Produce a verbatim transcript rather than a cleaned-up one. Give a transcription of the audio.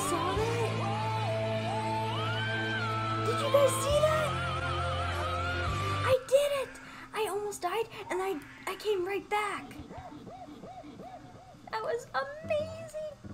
saw that? Did you guys see that? I did it! I almost died and I, I came right back. That was amazing!